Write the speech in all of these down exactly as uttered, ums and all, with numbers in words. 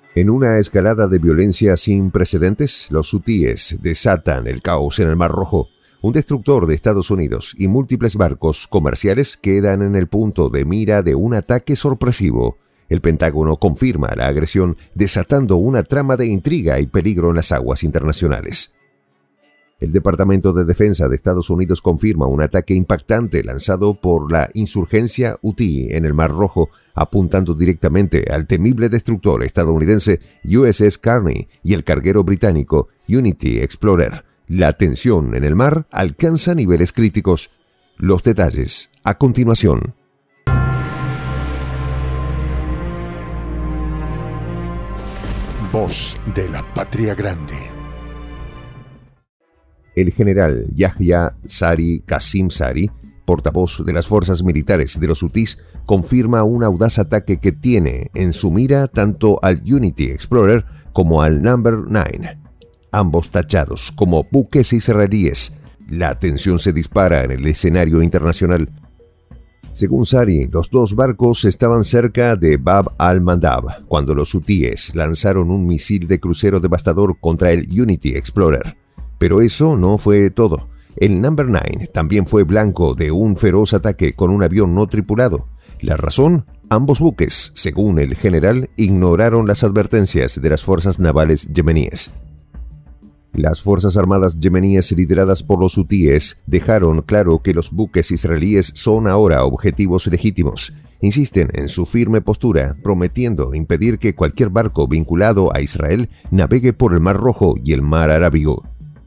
En una escalada de violencia sin precedentes, los hutíes desatan el caos en el Mar Rojo. Un destructor de Estados Unidos y múltiples barcos comerciales quedan en el punto de mira de un ataque sorpresivo. El Pentágono confirma la agresión, desatando una trama de intriga y peligro en las aguas internacionales. El Departamento de Defensa de Estados Unidos confirma un ataque impactante lanzado por la insurgencia hutí en el Mar Rojo, apuntando directamente al temible destructor estadounidense U S S Carney y el carguero británico Unity Explorer. La tensión en el mar alcanza niveles críticos. Los detalles a continuación. Voz de la Patria Grande. El general Yahya Sari Qasim Sari, portavoz de las fuerzas militares de los hutíes, confirma un audaz ataque que tiene en su mira tanto al Unity Explorer como al Number nueve, ambos tachados como buques israelíes. La tensión se dispara en el escenario internacional. Según Sari, los dos barcos estaban cerca de Bab al-Mandab cuando los hutíes lanzaron un misil de crucero devastador contra el Unity Explorer. Pero eso no fue todo. El Number nueve también fue blanco de un feroz ataque con un avión no tripulado. La razón: ambos buques, según el general, ignoraron las advertencias de las fuerzas navales yemeníes. Las fuerzas armadas yemeníes lideradas por los hutíes dejaron claro que los buques israelíes son ahora objetivos legítimos. Insisten en su firme postura, prometiendo impedir que cualquier barco vinculado a Israel navegue por el Mar Rojo y el Mar Arábigo.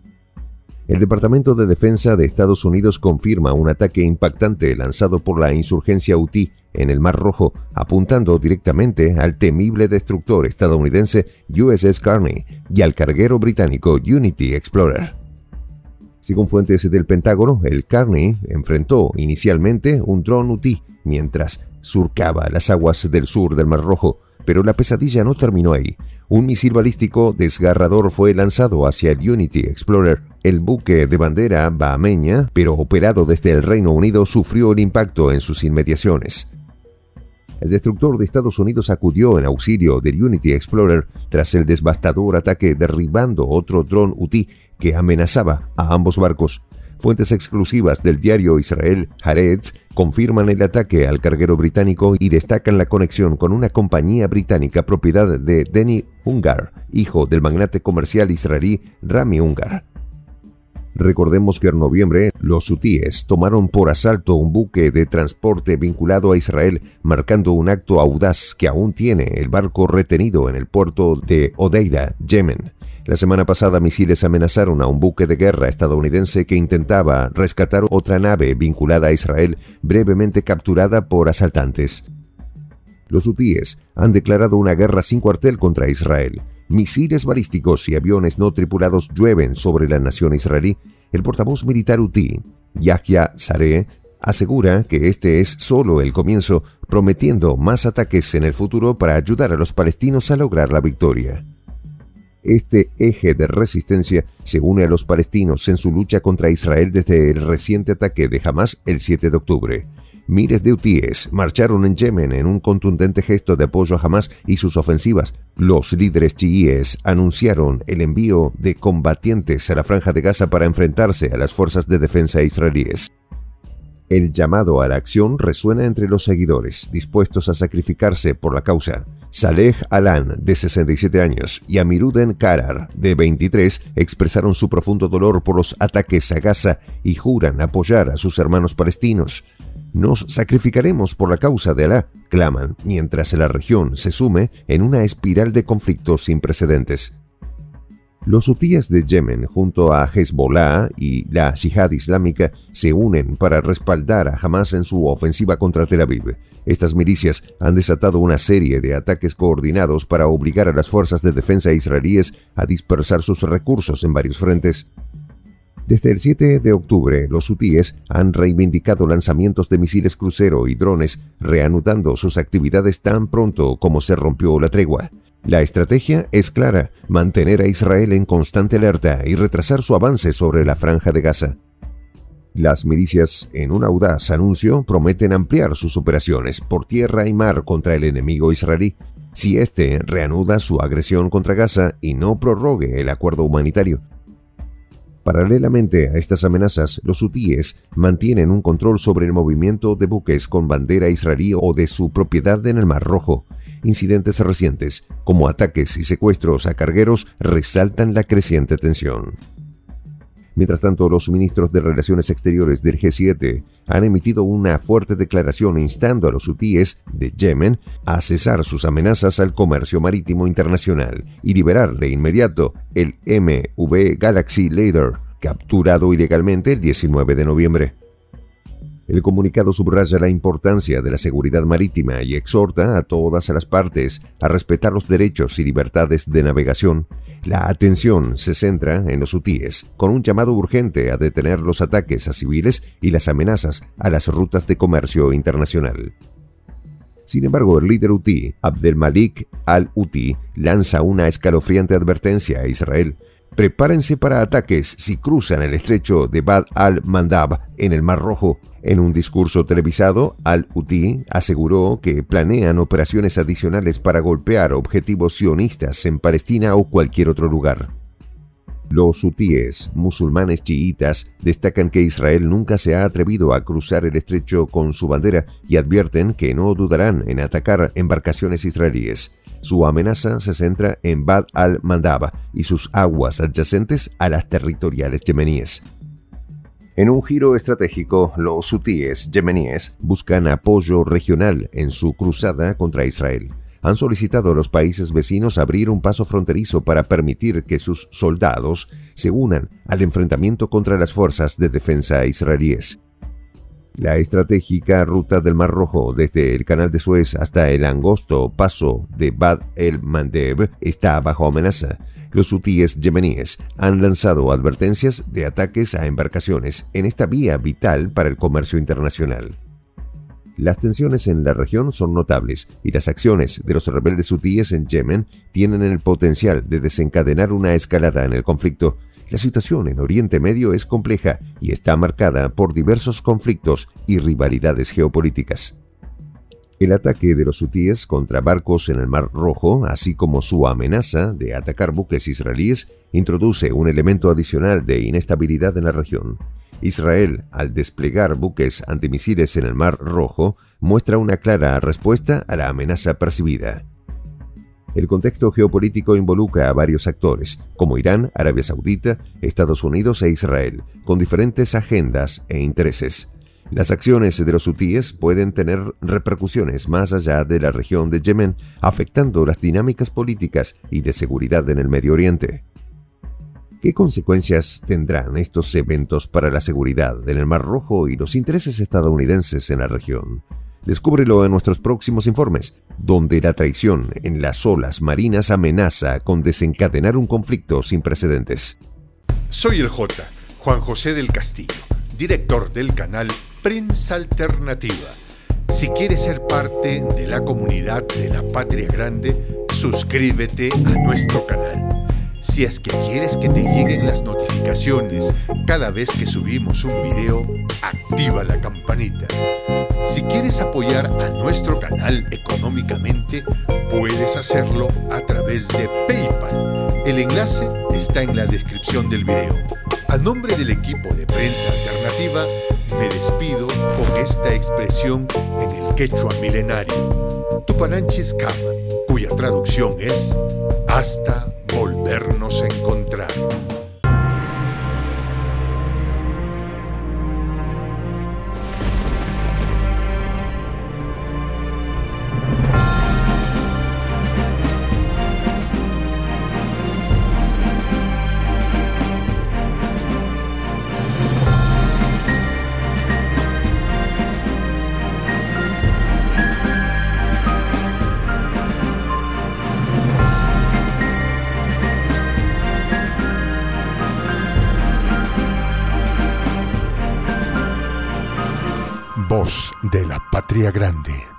El Departamento de Defensa de Estados Unidos confirma un ataque impactante lanzado por la insurgencia hutí en el Mar Rojo, apuntando directamente al temible destructor estadounidense U S S Carney y al carguero británico Unity Explorer. Según fuentes del Pentágono, el Carney enfrentó inicialmente un dron hutí mientras surcaba las aguas del sur del Mar Rojo, pero la pesadilla no terminó ahí. Un misil balístico desgarrador fue lanzado hacia el Unity Explorer. El buque de bandera bahameña, pero operado desde el Reino Unido, sufrió el impacto en sus inmediaciones. El destructor de Estados Unidos acudió en auxilio del Unity Explorer tras el devastador ataque, derribando otro dron hutí que amenazaba a ambos barcos. Fuentes exclusivas del diario Israel Haaretz confirman el ataque al carguero británico y destacan la conexión con una compañía británica propiedad de Denny Ungar, hijo del magnate comercial israelí Rami Ungar. Recordemos que en noviembre los hutíes tomaron por asalto un buque de transporte vinculado a Israel, marcando un acto audaz que aún tiene el barco retenido en el puerto de Hodeida, Yemen. La semana pasada, misiles amenazaron a un buque de guerra estadounidense que intentaba rescatar otra nave vinculada a Israel, brevemente capturada por asaltantes. Los hutíes han declarado una guerra sin cuartel contra Israel. Misiles balísticos y aviones no tripulados llueven sobre la nación israelí. El portavoz militar hutí, Yahya Saree, asegura que este es solo el comienzo, prometiendo más ataques en el futuro para ayudar a los palestinos a lograr la victoria. Este eje de resistencia se une a los palestinos en su lucha contra Israel desde el reciente ataque de Hamas el siete de octubre. Miles de hutíes marcharon en Yemen en un contundente gesto de apoyo a Hamas y sus ofensivas. Los líderes chiíes anunciaron el envío de combatientes a la Franja de Gaza para enfrentarse a las fuerzas de defensa israelíes. El llamado a la acción resuena entre los seguidores, dispuestos a sacrificarse por la causa. Saleh Alan, de sesenta y siete años, y Amiruden Karar, de veintitrés, expresaron su profundo dolor por los ataques a Gaza y juran apoyar a sus hermanos palestinos. Nos sacrificaremos por la causa de Alá, claman, mientras la región se sume en una espiral de conflictos sin precedentes. Los hutíes de Yemen, junto a Hezbollah y la Yihad Islámica, se unen para respaldar a Hamas en su ofensiva contra Tel Aviv. Estas milicias han desatado una serie de ataques coordinados para obligar a las fuerzas de defensa israelíes a dispersar sus recursos en varios frentes. Desde el siete de octubre, los hutíes han reivindicado lanzamientos de misiles crucero y drones, reanudando sus actividades tan pronto como se rompió la tregua. La estrategia es clara: mantener a Israel en constante alerta y retrasar su avance sobre la Franja de Gaza. Las milicias, en un audaz anuncio, prometen ampliar sus operaciones por tierra y mar contra el enemigo israelí. si éste reanuda su agresión contra Gaza y no prorrogue el acuerdo humanitario. Paralelamente a estas amenazas, los hutíes mantienen un control sobre el movimiento de buques con bandera israelí o de su propiedad en el Mar Rojo. Incidentes recientes, como ataques y secuestros a cargueros, resaltan la creciente tensión. Mientras tanto, los ministros de Relaciones Exteriores del G siete han emitido una fuerte declaración instando a los hutíes de Yemen a cesar sus amenazas al comercio marítimo internacional y liberar de inmediato el M V Galaxy Leader, capturado ilegalmente el diecinueve de noviembre. El comunicado subraya la importancia de la seguridad marítima y exhorta a todas las partes a respetar los derechos y libertades de navegación. La atención se centra en los hutíes, con un llamado urgente a detener los ataques a civiles y las amenazas a las rutas de comercio internacional. Sin embargo, el líder hutí, Abdelmalik al-Houthi, lanza una escalofriante advertencia a Israel. Prepárense para ataques si cruzan el estrecho de Bab al-Mandab en el Mar Rojo. En un discurso televisado, al-Houthi aseguró que planean operaciones adicionales para golpear objetivos sionistas en Palestina o cualquier otro lugar. Los hutíes, musulmanes chiitas, destacan que Israel nunca se ha atrevido a cruzar el estrecho con su bandera y advierten que no dudarán en atacar embarcaciones israelíes. Su amenaza se centra en Bab al-Mandab y sus aguas adyacentes a las territoriales yemeníes. En un giro estratégico, los hutíes yemeníes buscan apoyo regional en su cruzada contra Israel. Han solicitado a los países vecinos abrir un paso fronterizo para permitir que sus soldados se unan al enfrentamiento contra las fuerzas de defensa israelíes. La estratégica ruta del Mar Rojo desde el Canal de Suez hasta el angosto paso de Bab el-Mandeb está bajo amenaza. Los hutíes yemeníes han lanzado advertencias de ataques a embarcaciones en esta vía vital para el comercio internacional. Las tensiones en la región son notables y las acciones de los rebeldes hutíes en Yemen tienen el potencial de desencadenar una escalada en el conflicto. La situación en Oriente Medio es compleja y está marcada por diversos conflictos y rivalidades geopolíticas. El ataque de los hutíes contra barcos en el Mar Rojo, así como su amenaza de atacar buques israelíes, introduce un elemento adicional de inestabilidad en la región. Israel, al desplegar buques antimisiles en el Mar Rojo, muestra una clara respuesta a la amenaza percibida. El contexto geopolítico involucra a varios actores, como Irán, Arabia Saudita, Estados Unidos e Israel, con diferentes agendas e intereses. Las acciones de los hutíes pueden tener repercusiones más allá de la región de Yemen, afectando las dinámicas políticas y de seguridad en el Medio Oriente. ¿Qué consecuencias tendrán estos eventos para la seguridad en el Mar Rojo y los intereses estadounidenses en la región? Descúbrelo en nuestros próximos informes, donde la traición en las olas marinas amenaza con desencadenar un conflicto sin precedentes. Soy el J, Juan José del Castillo, director del canal Prensa Alternativa. Si quieres ser parte de la comunidad de la Patria Grande, suscríbete a nuestro canal. Si es que quieres que te lleguen las notificaciones cada vez que subimos un video, activa la campanita. Si quieres apoyar a nuestro canal económicamente, puedes hacerlo a través de PayPal. El enlace está en la descripción del video. A nombre del equipo de Prensa Alternativa, me despido con esta expresión en el quechua milenario, Tupananchis Kama, cuya traducción es hasta volvernos a encontrar. Voz de la Patria Grande.